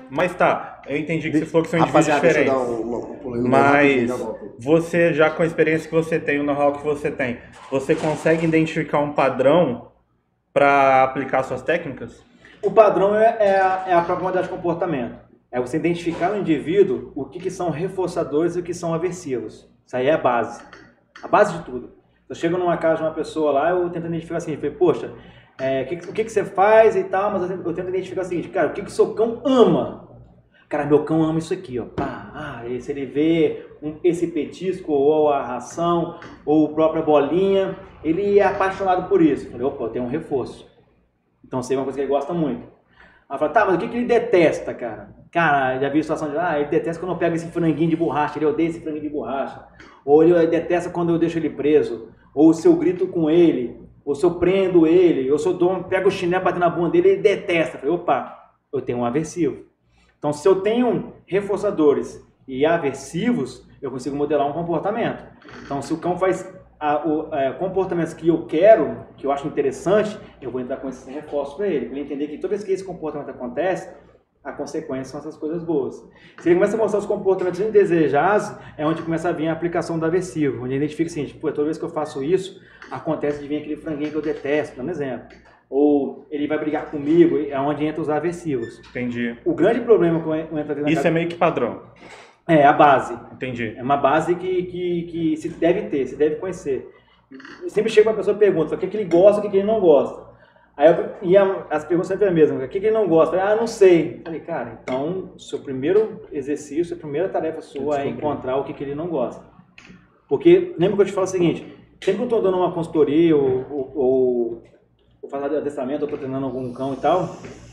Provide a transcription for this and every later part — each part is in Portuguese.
Mas tá, eu entendi que você falou que são indivíduos Rapaziada, deixa eu dar diferentes. um pulinho no Mas já volto. você, já com a experiência que você tem, o know-how que você tem, você consegue identificar um padrão para aplicar suas técnicas? O padrão é a própria modalidade de comportamento. É você identificar no indivíduo o que são reforçadores e o que são aversivos. Isso aí é a base. A base de tudo. Eu chego numa casa de uma pessoa lá, eu tento identificar assim, eu falei, poxa, o que você faz e tal, mas eu tento identificar o seguinte, cara, o que seu cão ama? Cara, meu cão ama isso aqui, ó. E se ele vê esse petisco, ou a ração, ou a própria bolinha, ele é apaixonado por isso. Eu falei, opa, tem um reforço. Então, sei uma coisa que ele gosta muito. Ela fala, tá, mas o que ele detesta, cara? Cara, já vi a situação de, ele detesta quando eu pego esse franguinho de borracha, ele odeia esse franguinho de borracha. Ou ele detesta quando eu deixo ele preso. Ou se eu grito com ele, ou se eu prendo ele, ou se eu pego o chinelo batendo na bunda dele, ele detesta. Eu falei, opa, eu tenho um aversivo. Então, se eu tenho reforçadores e aversivos, eu consigo modelar um comportamento. Então, se o cão faz comportamentos que eu quero, que eu acho interessante, eu vou entrar com esse reforço para ele entender que toda vez que esse comportamento acontece, a consequência são essas coisas boas. Se ele começa a mostrar os comportamentos indesejados, é onde começa a vir a aplicação do aversivo, onde ele identifica o seguinte, toda vez que eu faço isso, acontece de vir aquele franguinho que eu detesto, dando exemplo. Ou ele vai brigar comigo, é onde entra os aversivos. Entendi. O grande problema com entra dentro Isso é meio que padrão. É a base. Entendi. É uma base que se deve ter, se deve conhecer. Eu sempre chego uma pessoa e pergunta o que ele gosta, o que ele não gosta. As perguntas sempre é a mesma. O que ele não gosta? Eu falei, não sei. Eu falei, cara, então, seu primeiro exercício, a primeira tarefa sua é encontrar o que ele não gosta. Porque, lembra que eu te falo o seguinte, sempre que eu estou dando uma consultoria ou fazer adestramento, eu estou treinando algum cão e tal,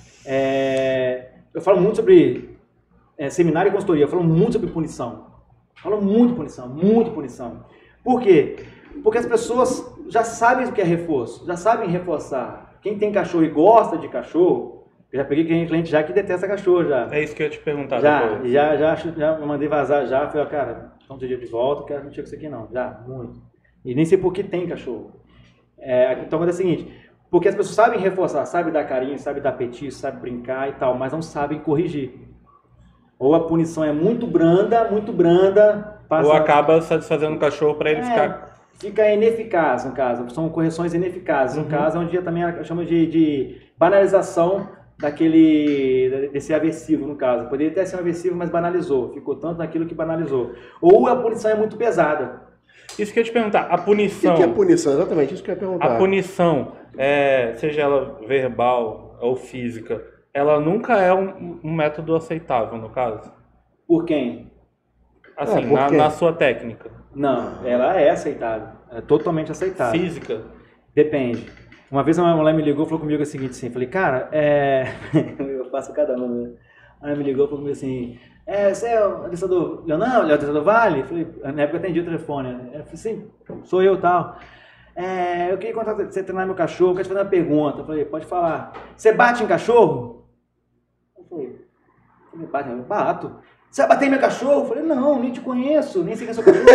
eu falo muito sobre seminário e consultoria, eu falo muito sobre punição. Falo muito punição. Por quê? Porque as pessoas já sabem o que é reforço, já sabem reforçar. Quem tem cachorro e gosta de cachorro, eu já peguei cliente já que detesta cachorro já. É isso que eu ia te perguntar depois. Já mandei vazar já, falei, cara, então tem dia de volta, quero não chega isso aqui não. Já, muito. E nem sei por que tem cachorro. Então é o seguinte, porque as pessoas sabem reforçar, sabem dar carinho, sabem dar petisco, sabem brincar e tal, mas não sabem corrigir. Ou a punição é muito branda, ou acaba satisfazendo o cachorro para ele fica ineficaz, no caso. São correções ineficazes. No caso, é um dia também chama de banalização desse aversivo, no caso. Poderia até ser um aversivo, mas banalizou. Ficou tanto naquilo que banalizou. Ou a punição é muito pesada. Isso que eu ia te perguntar. A punição... O que é punição? Exatamente, isso que eu ia perguntar. A punição, seja ela verbal ou física, ela nunca é um método aceitável, no caso? Por quem? Assim, na sua técnica. Não, ela é aceitável. É totalmente aceitável. Física? Depende. Uma vez uma mulher me ligou e falou comigo o seguinte, assim, falei, cara, eu faço cada um, né? Aí ela me ligou e falou comigo assim, você é o adestrador Leonardo? Adestrador Vale? Falei, na época eu atendi o telefone, né? Ela falou assim, sou eu, tal. Eu queria contar você treinar meu cachorro, quero te fazer uma pergunta. Eu falei, pode falar. Você bate em cachorro? Eu falei, bato. Você vai bater em meu cachorro? Eu falei, não, nem te conheço, nem sei quem é seu cachorro.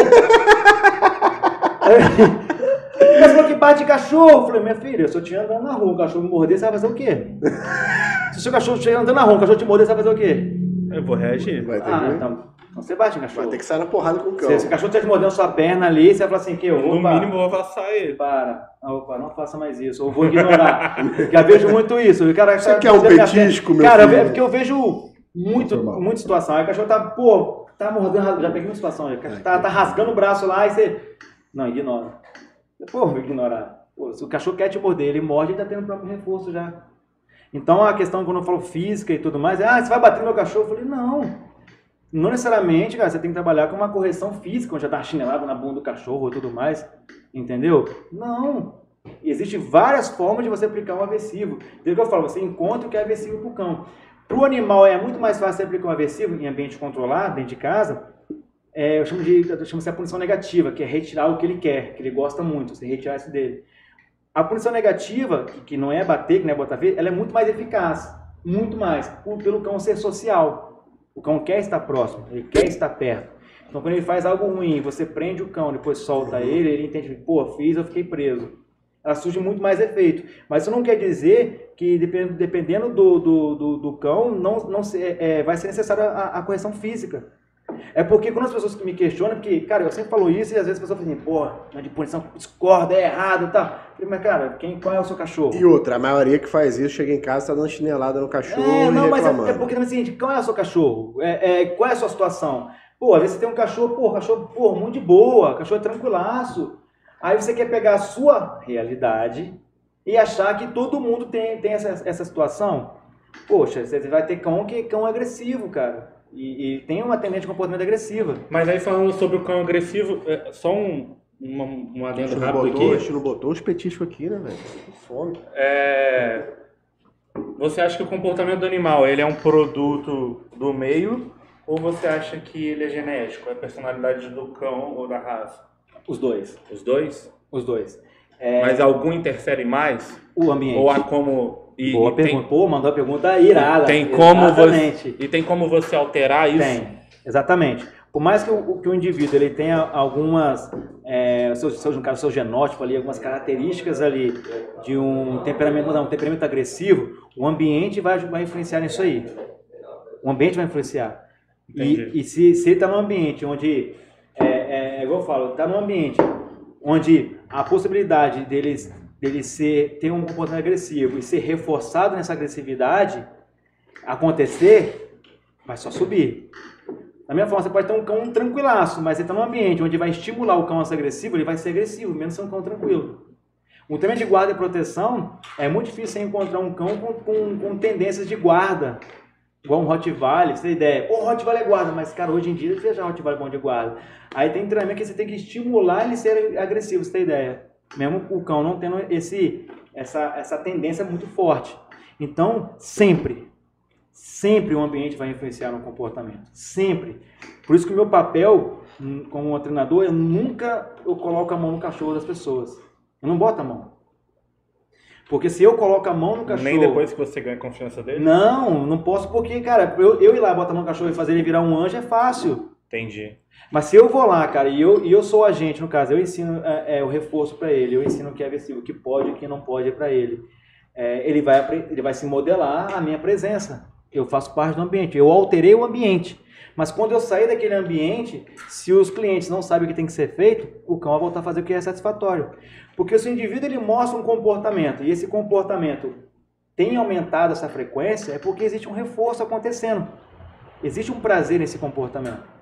Mas falou que bate em cachorro. Eu falei, minha filha, se eu estiver andando na rua, o cachorro me morder, você vai fazer o quê? Se o seu cachorro estiver andando na rua, o cachorro te morder, você vai fazer o quê? Eu vou reagir. Então você bate em cachorro. Vai ter que sair na porrada com o cão. Se o cachorro estiver te mordendo sua perna ali, você vai falar assim, no mínimo eu vou avassar ele. Não faça mais isso. Ou vou ignorar. Já vejo muito isso. O cara, você quer um petisco, meu cara, filho? Porque eu vejo muita situação. Aí o cachorro tá mordendo, já peguei uma situação, tá rasgando o braço lá e você... Não, ignora. Vou ignorar. Se o cachorro quer te morder, ele morde e tá tendo o próprio reforço já. Então a questão, quando eu falo física e tudo mais, você vai bater no meu cachorro? Eu falei, não necessariamente, cara, você tem que trabalhar com uma correção física, onde já dá chinelada na bunda do cachorro e tudo mais, entendeu? Não. Existem várias formas de você aplicar um aversivo. Desde que eu falo, você encontra o que é aversivo pro cão. Pro animal é muito mais fácil você aplicar um aversivo em ambiente controlado, dentro de casa. Eu chamo de a punição negativa, que é retirar o que ele quer, que ele gosta muito, você retirar isso dele. A punição negativa, que não é bater, que não é botar feio, ela é muito mais eficaz, muito mais, pelo cão ser social. O cão quer estar próximo, ele quer estar perto. Então, quando ele faz algo ruim, você prende o cão, depois solta ele, ele entende, pô, fiz, eu fiquei preso. ela surge muito mais efeito. Mas isso não quer dizer que, dependendo do cão, vai ser necessária a correção física. É porque quando as pessoas me questionam, porque, cara, eu sempre falo isso e às vezes as pessoas falam assim, pô, não de punição, discorda, é errado e tal. Eu falei, mas cara, qual é o seu cachorro? E outra, a maioria que faz isso, chega em casa, tá dando chinelada no cachorro e reclamando. Mas é porque também é o seguinte, qual é o seu cachorro? Qual é a sua situação? Pô, às vezes você tem um cachorro, muito de boa, cachorro é tranquilaço. Aí você quer pegar a sua realidade e achar que todo mundo tem essa situação. Poxa, você vai ter cão que é cão agressivo, cara. E tem uma tendência de comportamento agressiva. Mas aí falando sobre o cão agressivo, só um adendo rápido aqui. A gente não botou os petiscos aqui, né, velho? Fome. Você acha que o comportamento do animal ele é um produto do meio ou você acha que ele é genético? É a personalidade do cão ou da raça? Os dois. Os dois? Os dois. Mas algum interfere mais? O ambiente. Ou há como... Boa pergunta. Pô, mandou a pergunta irada. Tem como você alterar isso? Tem, exatamente. Por mais que o indivíduo ele tenha algumas, no seu genótipo ali, algumas características ali de um temperamento agressivo, o ambiente vai influenciar nisso aí. O ambiente vai influenciar. E se ele está num ambiente onde, igual eu falo, está num ambiente onde a possibilidade dele ter um comportamento agressivo e ser reforçado nessa agressividade acontecer, vai só subir. Da mesma forma, você pode ter um cão tranquilaço, mas você está num ambiente onde vai estimular o cão a ser agressivo, ele vai ser agressivo, menos ser um cão tranquilo. O tema de guarda e proteção, é muito difícil você encontrar um cão com tendências de guarda, igual um Rottweiler, você tem ideia. Pô, Rottweiler é guarda, mas cara, hoje em dia, você já Rottweiler é bom de guarda. Aí tem treinamento que você tem que estimular ele a ser agressivo, você tem ideia. Mesmo o cão não tendo essa tendência muito forte. Então, sempre o ambiente vai influenciar no comportamento. Sempre. Por isso que o meu papel como treinador, eu coloco a mão no cachorro das pessoas. Eu não boto a mão. Porque se eu coloco a mão no cachorro... Nem depois que você ganha a confiança dele? Não posso porque, cara, eu ir lá, botar a mão no cachorro e fazer ele virar um anjo é fácil. Entendi. Mas se eu vou lá, cara, e eu sou o agente, no caso, eu ensino o reforço para ele, eu ensino o que é agressivo, o que pode e o que não pode para ele. Ele vai se modelar a minha presença. Eu faço parte do ambiente, eu alterei o ambiente. Mas quando eu sair daquele ambiente, se os clientes não sabem o que tem que ser feito, o cão vai voltar a fazer o que é satisfatório. Porque se o indivíduo ele mostra um comportamento, e esse comportamento tem aumentado essa frequência, é porque existe um reforço acontecendo. Existe um prazer nesse comportamento.